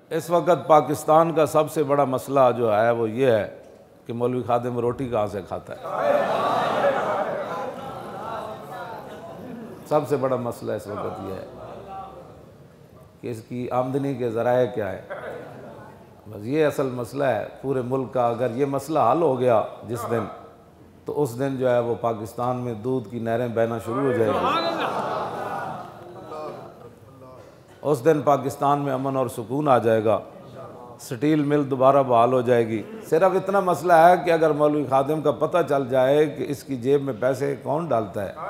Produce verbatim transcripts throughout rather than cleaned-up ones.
اس وقت پاکستان کا سب سے بڑا مسئلہ جو ہے وہ یہ ہے کہ مولوی خادم روٹی کہاں سے کھاتا ہے۔ سب سے بڑا مسئلہ اس وقت یہ ہے کہ اس کی آمدنی کے ذرائع کیا ہے، بس یہ اصل مسئلہ ہے پورے ملک کا۔ اگر یہ مسئلہ حل ہو گیا جس دن، تو اس دن جو ہے وہ پاکستان میں دودھ کی نہریں بہنا شروع ہو جائیں گی۔ اس دن پاکستان میں امن اور سکون آ جائے گا، سٹیل مل دوبارہ بحال ہو جائے گی۔ صرف اتنا مسئلہ ہے کہ اگر مولوی خادم کا پتہ چل جائے کہ اس کی جیب میں پیسے کون ڈالتا ہے،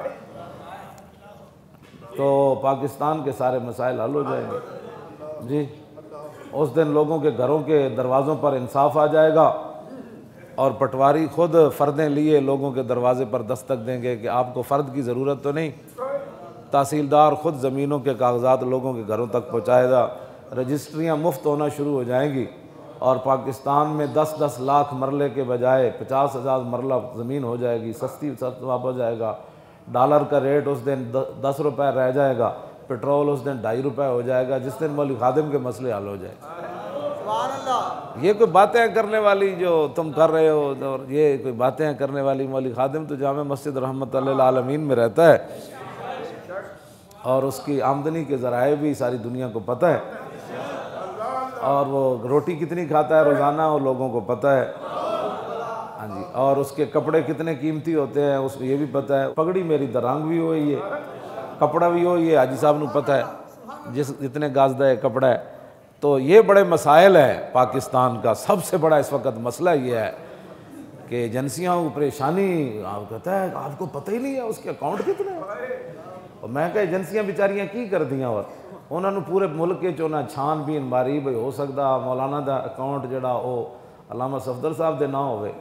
تو پاکستان کے سارے مسائل حل ہو جائیں گے جی۔ اس دن لوگوں کے گھروں کے دروازوں پر انصاف آ جائے گا، اور پٹواری خود فردیں لیے لوگوں کے دروازے پر دستک دیں گے کہ آپ کو فرد کی ضرورت تو نہیں۔ تحصیلدار خود زمینوں کے کاغذات لوگوں کے گھروں تک پہنچائے گا، رجسٹریاں مفت ہونا شروع ہو جائیں گی، اور پاکستان میں دس دس لاکھ مرلے کے بجائے پچاس ہزار مرلہ زمین ہو جائے گی، سستی سستا ہو جائے گا۔ ڈالر کا ریٹ اس دن دس روپے رہ جائے گا، پٹرول اس دن ڈھائی روپے ہو جائے گا، جس دن مولوی خادم کے مسئلے حل ہو جائے گا۔ یہ کوئی باتیں کرنے والی جو تم کر رہے ہو، اور یہ کوئی باتیں کرنے والی، مولوی خادم تو جامع مسجد رحمت اللہ للعالمین میں رہتا ہے، اور اس کی آمدنی کے ذرائع بھی ساری دنیا کو پتہ ہے، اور وہ روٹی کتنی کھاتا ہے روزانہ وہ لوگوں کو پتہ ہے، ہاں جی، اور اس کے کپڑے کتنے قیمتی ہوتے ہیں اس کو یہ بھی پتہ ہے۔ پگڑی میری درانگ بھی ہوئی ہے، کپڑا بھی ہوئی ہے، حاجی صاحب نے پتہ ہے جس جتنے گازدہ ہے کپڑا ہے۔ تو یہ بڑے مسائل ہیں پاکستان کا۔ سب سے بڑا اس وقت مسئلہ یہ ہے کہ ایجنسیاں کو پریشانی، آپ کہتا ہے آپ کو پتہ ہی نہیں ہے اس کے اکاؤنٹ کتنے ہیں، اور میں کہ ایجنسیاں بیچاریاں کی کر دیاں، اور انہوں نے پورے ملک کے چونا چھان بین ماری بھئی ہو سکتا مولانا دا اکاؤنٹ جڑا وہ علامہ صفدر صاحب دے نہ ہوئے،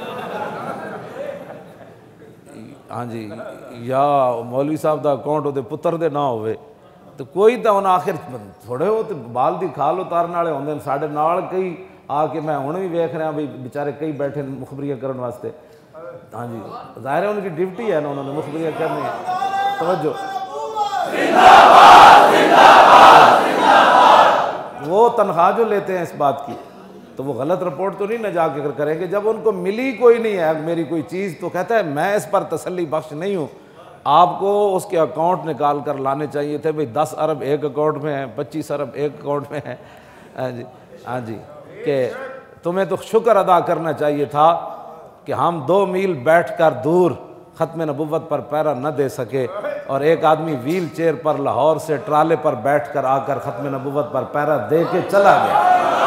ہاں جی، یا مولوی صاحب دا اکاؤنٹ وہ پتر دے نہ ہوئے، تو کوئی تو انہیں آخر تھوڑے ہو تو بال دی کھال اتارنے والے ہوندے ہیں۔ ساڈے نال کئی آ کے میں ہن بھی ویکھ رہا بھئی بیچارے کئی بیٹھے مخبریاں کرن واسطے، ہاں جی، ظاہر ہے ان کی ڈیوٹی ہے نا، انہوں نے مخبریاں کرنی ہے۔ توجہ، وہ تنخواہ جو لیتے ہیں اس بات کی، تو وہ غلط رپورٹ تو نہیں نہ جا کے کریں گے۔ جب ان کو ملی کوئی نہیں ہے میری کوئی چیز، تو کہتا ہے میں اس پر تسلی بخش نہیں ہوں، آپ کو اس کے اکاؤنٹ نکال کر لانے چاہیے تھے، بھئی دس ارب ایک اکاؤنٹ میں ہیں، پچیس ارب ایک اکاؤنٹ میں ہیں، ہاں جی ہاں جی، کہ تمہیں تو شکر ادا کرنا چاہیے تھا کہ ہم دو میل بیٹھ کر دور ختم نبوت پر پیرا نہ دے سکے، اور ایک آدمی ویل چیئر پر لاہور سے ٹرالے پر بیٹھ کر آ کر ختم نبوت پر پیرا دے کے چلا گیا۔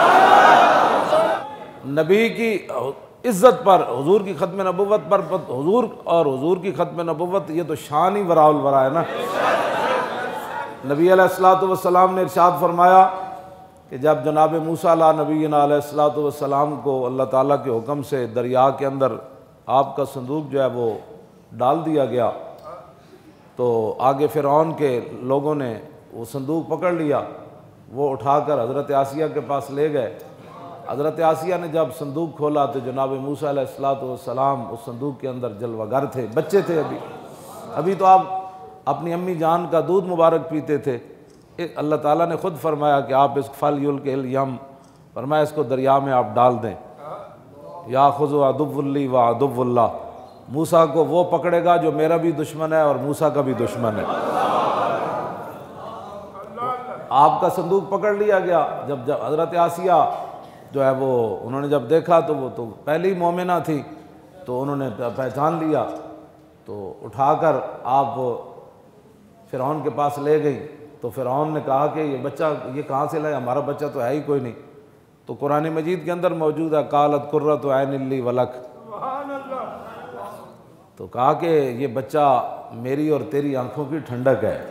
نبی کی عزت پر، حضور کی ختم نبوت پر، حضور اور حضور کی ختم نبوت، یہ تو شان ہی وراء الورا ہے نا۔ نبی علیہ الصلوۃ والسلام نے ارشاد فرمایا کہ جب جناب موسیٰ علیہ نبینا علیہ الصلوۃ والسلام کو اللہ تعالیٰ کے حکم سے دریا کے اندر آپ کا صندوق جو ہے وہ ڈال دیا گیا، تو آگے فرعون کے لوگوں نے وہ صندوق پکڑ لیا، وہ اٹھا کر حضرت آسیہ کے پاس لے گئے۔ حضرت آسیہ نے جب صندوق کھولا تو جناب موسیٰ علیہ الصلوۃ والسلام اس صندوق کے اندر جلوہ گر تھے، بچے تھے، ابھی ابھی تو آپ اپنی امی جان کا دودھ مبارک پیتے تھے۔ اللہ تعالیٰ نے خود فرمایا کہ آپ اس فل یلقِ الیم، فرمایا اس کو دریا میں آپ ڈال دیں۔ یاخذ عدو لی و عدو اللہ، موسیٰ کو وہ پکڑے گا جو میرا بھی دشمن ہے اور موسیٰ کا بھی دشمن ہے۔ آپ کا صندوق پکڑ لیا گیا۔ جب جب حضرت آسیہ جو ہے وہ انہوں نے جب دیکھا تو وہ تو پہلی مومنہ تھی، تو انہوں نے پہچان لیا، تو اٹھا کر آپ فرعون کے پاس لے گئی۔ تو فرعون نے کہا کہ یہ بچہ یہ کہاں سے لائے، ہمارا بچہ تو ہے ہی کوئی نہیں۔ تو قرآن مجید کے اندر موجود ہے قالت قرۃ عین لی ولک، تو کہا کہ یہ بچہ میری اور تیری آنکھوں کی ٹھنڈک ہے۔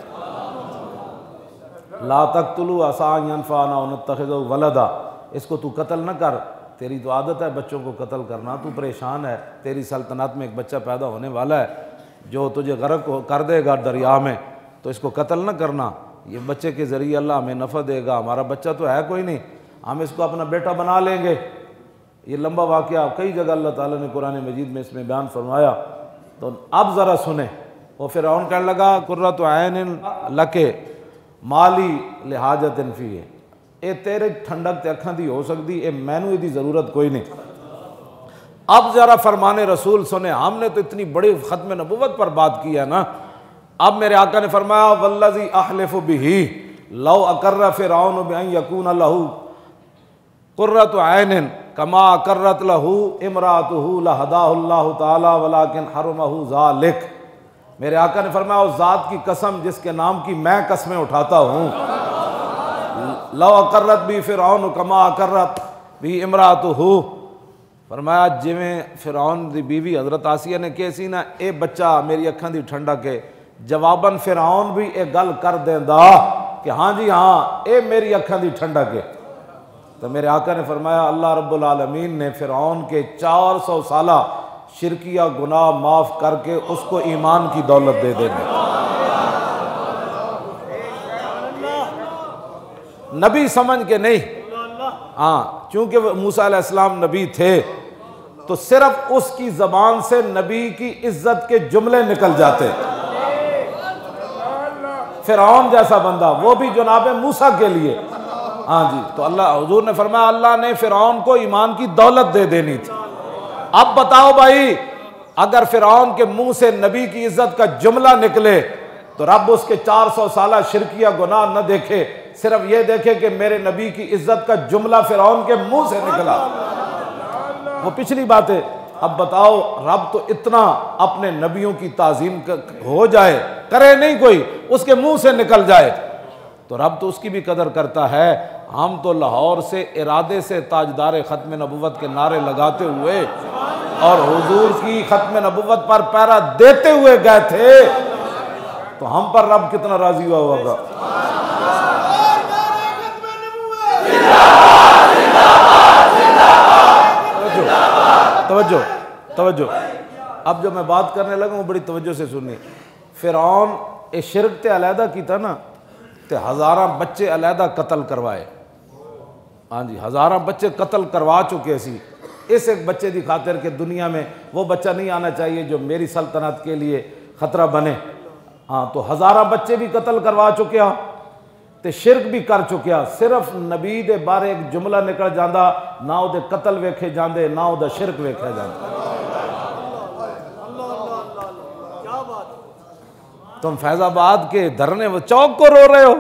لا تقتلوا عسى ان ينفعنا او نتخذه ولدا، اس کو تو قتل نہ کر، تیری تو عادت ہے بچوں کو قتل کرنا، تو پریشان ہے، تیری سلطنت میں ایک بچہ پیدا ہونے والا ہے جو تجھے غرق کر دے گا دریا میں، تو اس کو قتل نہ کرنا، یہ بچے کے ذریعے اللہ ہمیں نفع دے گا، ہمارا بچہ تو ہے کوئی نہیں، ہم اس کو اپنا بیٹا بنا لیں گے۔ یہ لمبا واقعہ کئی جگہ اللہ تعالیٰ نے قرآن مجید میں اس میں بیان فرمایا۔ تو اب ذرا سنیں، وہ فرعون کہنے لگا قرۃ عین لک مالی لحاجت فیہ، اے تیرے ٹھنڈک تے اکھاں دی ہو سکتی، اے مینوں دی ضرورت کوئی نہیں۔ اب ذرا فرمان رسول سنے، ہم نے تو اتنی بڑی ختم نبوت پر بات کی ہے نا، اب میرے آقا نے فرمایا والذی احلف بہ لو اقر فرعون بان یکون لہ قرۃ عین کما اقرت لہ امرأتہ لہداہ اللہ تعالی ولکن حرمہ ذلک۔ میرے آقا نے فرمایا اس ذات کی قسم جس کے نام کی میں قسمیں اٹھاتا ہوں، لو اقرت بھی فرعون کما اقرت بھی امرأتہ، فرمایا جویں فرعون دی بیوی حضرت آسیہ نے کہی سی نا اے بچہ میری اکھاں دی ٹھنڈک ہے، جواباً فرعون بھی اے گل کر دیندا کہ ہاں جی ہاں اے میری اکھاں دی ٹھنڈک ہے۔ تو میرے آقا نے فرمایا اللہ رب العالمین نے فرعون کے چار سو سالہ شرکیہ گناہ معاف کر کے اس کو ایمان کی دولت دے دیں گے۔ نبی سمجھ کے نہیں، ہاں چونکہ موسیٰ علیہ السلام نبی تھے تو صرف اس کی زبان سے نبی کی عزت کے جملے نکل جاتے۔ فرعون جیسا بندہ وہ بھی جناب موسیٰ کے لیے، ہاں جی، تو اللہ حضور نے فرمایا اللہ نے فرعون کو ایمان کی دولت دے دینی تھی۔ اب بتاؤ بھائی اگر فرعون کے منہ سے نبی کی عزت کا جملہ نکلے تو رب اس کے چار سو سالہ شرکیہ گناہ نہ دیکھے، صرف یہ دیکھے کہ میرے نبی کی عزت کا جملہ فرعون کے منہ سے نکلا، وہ پچھلی بات ہے۔ اب بتاؤ رب تو اتنا اپنے نبیوں کی تعظیم ہو جائے، کرے نہیں کوئی، اس کے منہ سے نکل جائے تو رب تو اس کی بھی قدر کرتا ہے۔ ہم تو لاہور سے ارادے سے تاجدار ختم نبوت کے نعرے لگاتے ہوئے اور حضور کی ختم نبوت پر پیرا دیتے ہوئے گئے تھے، تو ہم پر رب کتنا راضی ہوا ہوگا۔ توجہ توجہ اب جو میں بات کرنے لگا ہوں بڑی توجہ سے سنی۔ فرعون اے شرک تے علیحدہ کیتا نا تے ہزاراں بچے علیحدہ قتل کروائے، ہاں جی ہزاراں بچے قتل کروا چکے سی اس ایک بچے دی خاطر کہ دنیا میں وہ بچہ نہیں آنا چاہیے جو میری سلطنت کے لیے خطرہ بنے، ہاں تو ہزاراں بچے بھی قتل کروا چکیا تے شرک بھی کر چکیا، صرف نبی دے بارے ایک جملہ نکل جاندہ نہ او دے قتل ویکھے جاندے نہ او دا شرک ویکھے جاندے۔ تم فیض آباد کے دھرنے و چوک کو رو رہے ہو،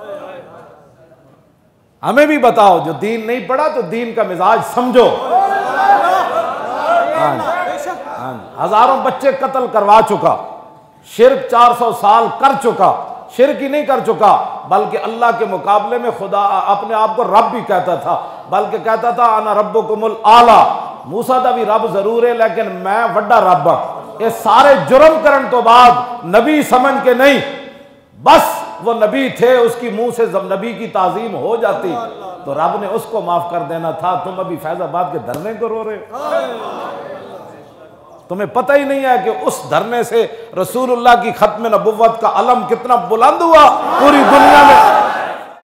ہمیں بھی بتاؤ جو دین نہیں پڑھا تو دین کا مزاج سمجھو۔ ہزاروں بچے قتل کروا چکا، شرک چار سو سال کر چکا، شرک ہی نہیں کر چکا بلکہ اللہ کے مقابلے میں خدا اپنے آپ کو رب بھی کہتا تھا، بلکہ کہتا تھا انا ربکم الاعلی، موسیٰ دا بھی رب ضرور ہے لیکن میں وڈا رب ہوں۔ یہ سارے جرم کرن تو بعد نبی سمجھ کے نہیں، بس وہ نبی تھے، اس کی منہ سے جب نبی کی تعظیم ہو جاتی تو رب نے اس کو معاف کر دینا تھا۔ تم ابھی فیض آباد کے دھرنے کو رو رہے ہو، تمہیں پتہ ہی نہیں ہے کہ اس دھرنے سے رسول اللہ کی ختم نبوت کا علم کتنا بلند ہوا، پوری دنیا میں